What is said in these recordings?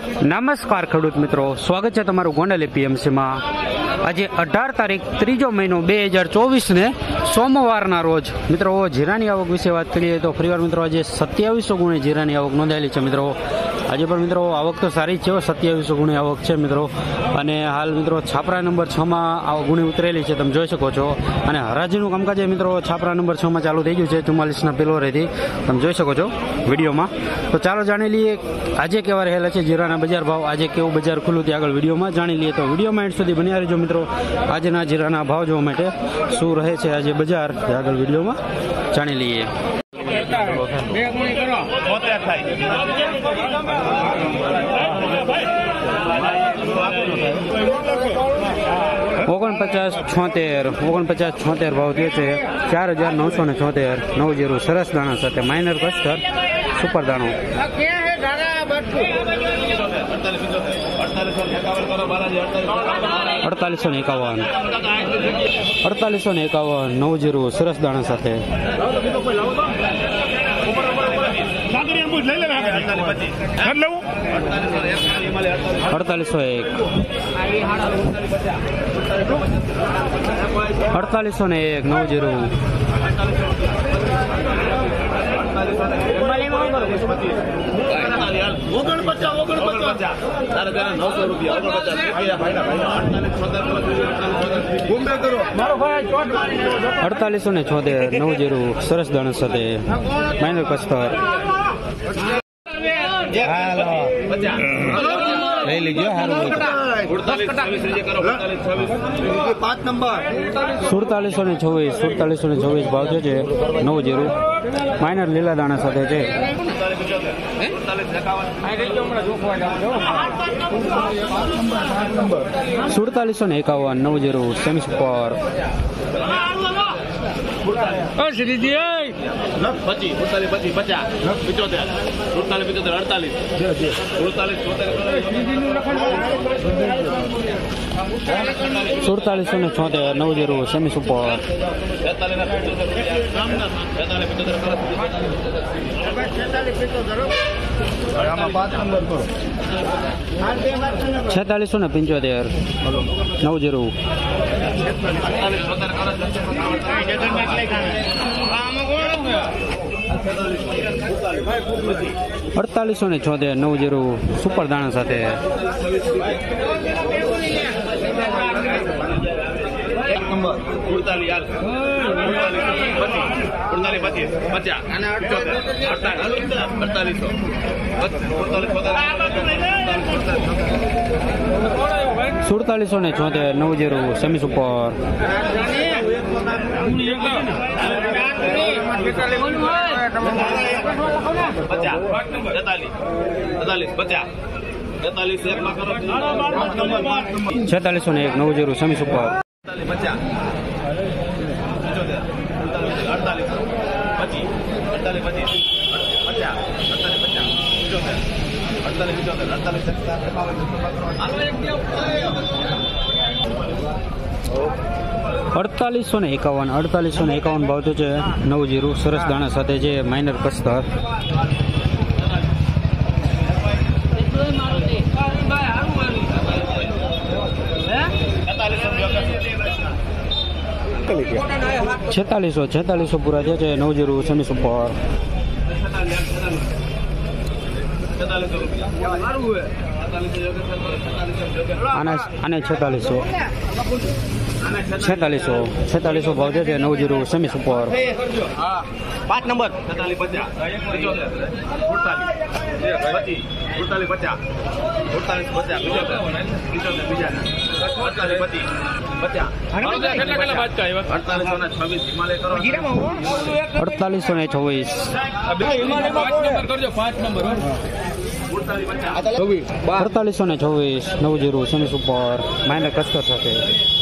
નમસ્કાર ખેડૂત મિત્રો, સ્વાગત છે તમારું ગોંડલ એપીએમસીમાં। આજે 18 તારીખ 3 મહિનો 2024 સોમવારના રોજ મિત્રો જીરાની આવક વિશે વાત કરીએ તો ફરીવાર મિત્રો આજે 2700 ગુણે જીરાની આવક નોંધાયેલી છે મિત્રો। આજે પણ મિત્રો આવક તો સારી જ છે, 2700 ગુણે આવક છે મિત્રો। અને હાલ મિત્રો છાપરા નંબર 6માં આ ગુણી ઉતરેલી છે, તમે જોઈ શકો છો। અને હરાજીનું કામકાજ મિત્રો છાપરા નંબર 6માં ચાલુ થઈ ગયું છે 44ના પિલોરેથી, તમે જોઈ શકો છો વિડીયોમાં। તો ચાલો જાણી લઈએ આજે કેવા રહેલા છે જીરાના બજાર ભાવ, આજે કેવું બજાર ખુલ્લું તે આગળ વિડીયોમાં જાણી લઈએ। તો વિડીયોમાં એન્ડ સુધી બન્યા રહેજો મિત્રો, આજના જીરાના ભાવ જોવા માટે શું રહે છે આજે બજાર તે આગળ વિડીયોમાં જાણી લઈએ। 49.76 ભાવ થયો છે। 4,976 90 સરસ દાણા સાથે માઇનર કસ્ટર સુપર દાણો। 4851 90 સરસ દાણા સાથે। 4801 90 4876 90 સરસ દાણા સાથે માઇનર કસ્ટર। લઈ લીજો સારું 4726 ભાવ છે 90 માઇનર લીલા દાણા સાથે છે। 4751 90 semi super. 4776 90 semi super. 4675 90 4876 90 super દાણા સાથે। 4776 90 સેમી સુપર। 4601 90 semi super. 4851 ભાવ છે 90 સરસ દાણા સાથે છે માઇનર કસ્ટર। 4600 પૂરા છે 90 સેમી સુપર। 4600 ભાવ છે 90 semi super. 5 number 4824 90 semi super minor કસ્ટર સાથે।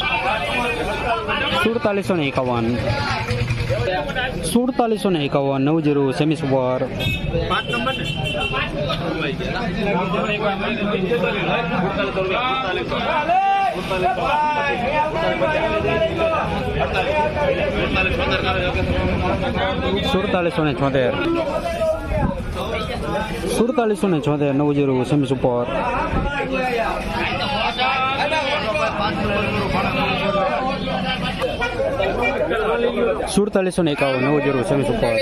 4751 90 સેમી સુપર। 5 નંબર 4776 4774 નવું જીરું સેમી સુપર. સુડતાલીસો ને 51 નવું જીરું સેમી સુપર.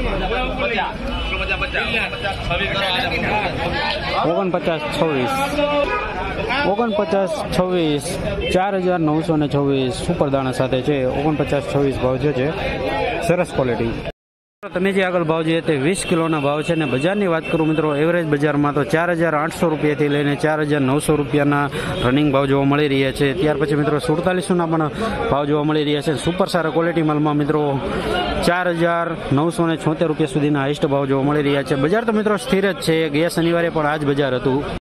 4926 4926 સુપર દાણા સાથે છે. 4926 ભાવ છે. સરસ ક્વોલિટી. તમે જે આગળ ભાવ જોઈએ તે 20 કિલોના ભાવ છે. ને બજારની વાત કરું મિત્રો, એવરેજ બજારમાં તો 4800 રૂપિયાથી લઈને 4900 રૂપિયાના રનિંગ ભાવ જોવા મળી રહ્યા છે. ત્યાર પછી મિત્રો 4700ના પણ ભાવ જોવા મળી રહ્યા છે. સુપર સારા ક્વોલિટી માલમાં મિત્રો 4976 રૂપિયા સુધીના હાઈસ્ટ ભાવ જોવા મળી રહ્યા છે. બજાર તો મિત્રો સ્થિર જ છે. ગયા શનિવારે પણ આ જ બજાર હતું.